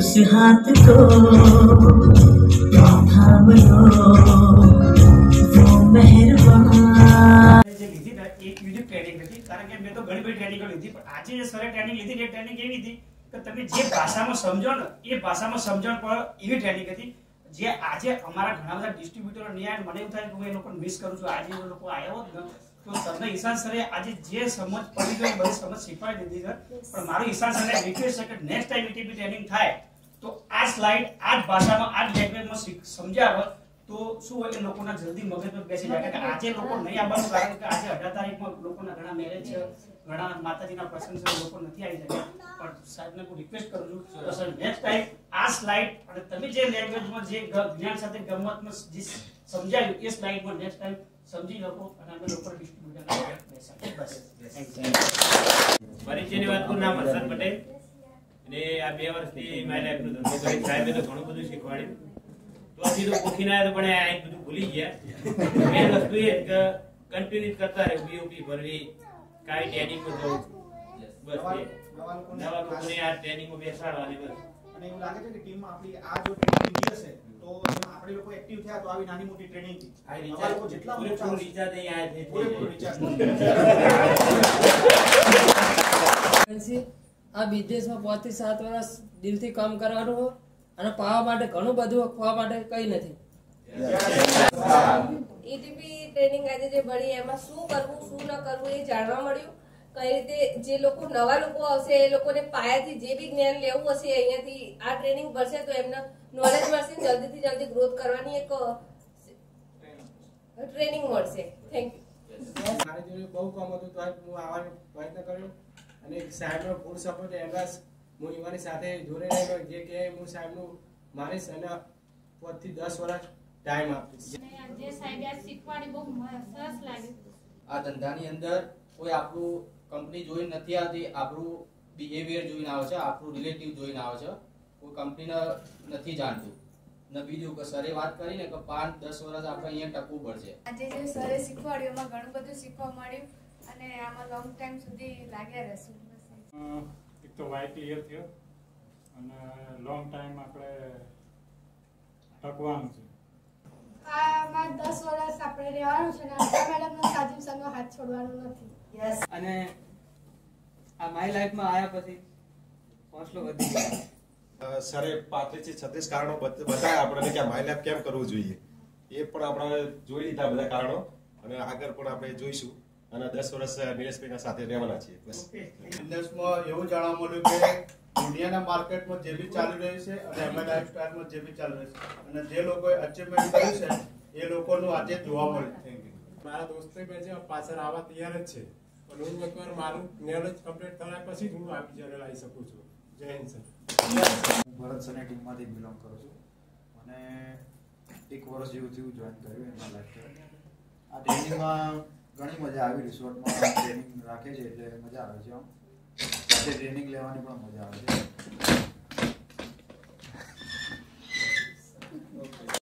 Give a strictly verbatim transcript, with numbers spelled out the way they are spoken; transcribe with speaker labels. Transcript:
Speaker 1: उस हाथ को थाम लो वो मेहरबान।
Speaker 2: જે લીધી ને એક યુનિક ટ્રેનિંગ હતી, કારણ કે મેં તો ઘણી બધી ટ્રેનિંગો લીધી, પણ આજે જે સરે ટ્રેનિંગ લીધી એ ટ્રેનિંગ એવી હતી કે તમે જે ભાષામાં સમજો ને એ ભાષામાં સમજણ પર એવી ટ્રેનિંગ હતી જે આજે અમારા ઘણા બધા ડિસ્ટ્રીબ્યુટરો ન્યાય મને એવું થાય કે હું એ લોકોને મિસ કરું છું. આજે એ લોકો આવ્યા હોત ને તો તમને ઈશાન સરે આજે જે સમજ પડી ગઈ બધી સમજ શીખવાડી દીધી છે. પણ મારું ઈશાન સરને રિક્વેસ્ટ છે કે નેક્સ્ટ ટાઈમ એટીપી ટ્રેનિંગ થાય તો આ સ્લાઇડ આ જ ભાષામાં આ જ લેંગ્વેજમાં સમજાવે તો શું હોય કે લોકોના જલ્દી મગજમાં બેસી જાય. કે આજે લોકો નહીં આવવાનું કારણ કે આજે અઢાર તારીખમાં લોકોના ઘણા મેરેજ છે, ઘણા માતાજીના પ્રસંગ છે, લોકો નથી આવી શકે. પણ સાહેબને હું રિક્વેસ્ટ કરું છું તો સર નેક્સ્ટ ટાઈમ આ સ્લાઇડ અને તમે જે લેંગ્વેજમાં જે જ્ઞાન સાથે ગમતમાં જે સમજાયું એ સ્લાઇડમાં નેક્સ્ટ ટાઈમ સમજી શકો અને અમે લોકો ડિસ્ટ્રીબ્યુટર બેસાડીએ. બસ
Speaker 3: પરિચયની વાત કરું, નામ હર્ષદ પટેલ અને આ બે વર્ષથી મારી લાઈફનો ધંધો કરી. સાહેબે તો ઘણું બધું શીખવાડ્યું. તો હજી તો પૂછીને આવ્યા તો પણ આ બધું ભૂલી ગયા. મેન વસ્તુ એ કે કન્ટિન્યુ કરતા રહે, બીઓપી ભરવી, કાંઈ ટ્રેનિંગમાં જવું, બસ એ નવા લોકોને આ ટ્રેનિંગમાં બેસાડવાની. બસ
Speaker 4: અને એવું લાગે છે કે ટીમમાં આપણી આ જો ટ્રેનિંગ હશે તો આપણે લોકો એક્ટિવ થયા તો આવી નાની મોટી ટ્રેનિંગ થી
Speaker 3: આ રિચાર્જ
Speaker 4: લોકો જેટલા
Speaker 3: પૂરેપૂરું રિચાર્જ અહીંયા આવે છે.
Speaker 4: પૂરેપૂરું રિચાર્જ
Speaker 5: આ બિઝનેસમાં પાંચ થી સાત વર્ષ દિલથી કામ કરવાનું અને પાવા માટે ઘણું બધું ખવા માટે કઈ નથી.
Speaker 6: ઈટીપી ટ્રેનિંગ આજે જે મળી એમાં શું કરવું શું ન કરવું એ જાણવા મળ્યું. કઈ રીતે જે લોકો નવા લોકો આવશે એ લોકોને પાયાથી જે બી જ્ઞાન લેવું હશે અહીંયાથી આ ટ્રેનિંગ ભરશે તો એમને નોલેજ મળશે, જલ્દીથી જલ્દી ગ્રોથ કરવાની એક ટ્રેનિંગ મળશે. Thank you.
Speaker 7: મારી જોડે બહુ કામ હતું તો હું આવવાનો પ્રયત્ન કર્યો અને સાહેબનો ફૂલ સપોર્ટ એડવાન્સ હું એવાની સાથે જોડે રહ્યો. જે કે હું સાહેબનું મારી અને પાંચથી દસ વર્ષ ટાઈમ આપીશ.
Speaker 8: જે સાહેબે આ શીખવાડી બહુ સરસ લાગ્યું.
Speaker 9: આ ધંધાની અંદર કોઈ આપણું કંપની જોઈને નથી આવતી, આપણું બિહેવિયર જોઈને આવે છે, આપણું રિલેટિવ જોઈને આવે છે. કોઈ કંપનીને નથી જાણતું ને બીજું કે સરે વાત કરીને કે પાંચ દસ વર્ષ આપણે અહીંયા ટકવું પડશે.
Speaker 8: આજે જે સરે શીખવાડ્યું એમાં ઘણું બધું શીખવા મળ્યું અને આમાં લોંગ ટાઈમ સુધી લાગ્યા રહેશું.
Speaker 10: એક તો વાય ક્લિયર થયો અને લોંગ ટાઈમ આપણે ટકવાનું છે.
Speaker 8: આમાં દસ વર્ષ આપણે રહેવાનું છે અને આશા મેડમનો સાજીવ સંગનો હાથ છોડવાનું નથી.
Speaker 5: યસ. અને આ મારી લાઈફમાં આવ્યા પછી હોંસલો વધી ગયો.
Speaker 11: સરે પાંત્રીસ થી છત્રીસ કારણો બતાવ્યા આપણને કે માય લાઈફ કેમ કરવું જોઈએ. એ પણ આપણે જોઈ લીધા બધા કારણો અને આગળ પણ આપણે જોઈશું અને દસ વર્ષ નિલેશભાઈના સાથે રહેવાના છીએ. બસ
Speaker 4: બિઝનેસમાં એવું જાણવા મળ્યું કે દુનિયાના માર્કેટમાં જે બી ચાલી રહ્યું છે અને એમના લાઈફસ્ટાઈલમાં જે બી ચાલી રહ્યું છે અને જે લોકોએ અચીવમેન્ટ કર્યું છે એ લોકોનું આજે જોવા મળ્યું. Thank you.
Speaker 7: મારા દોસ્તો બે છે પાછળ આવવા તૈયાર જ છે પણ હું એકવાર મારું નોલેજ કમ્પ્લીટ થયા પછી જ હું આ બીજાને લાવી શકું છું. જય હિન્દ સર.
Speaker 12: હું ભરત સરની ટીમમાંથી બિલોંગ કરું છું અને એક વર્ષ જેવું થયું જોઈન કર્યું એમાં લાઈફ. આ ટ્રેનિંગમાં ઘણી મજા આવી. રિસોર્ટમાં ટ્રેનિંગ રાખે છે એટલે મજા આવે છે. આમ સાથે ટ્રેનિંગ લેવાની પણ મજા આવે છે.